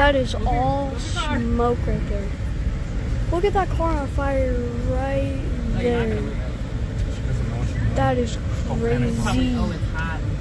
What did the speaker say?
That is all smoke right there. Look at that car on fire right there. That is crazy. Oh, it's hot.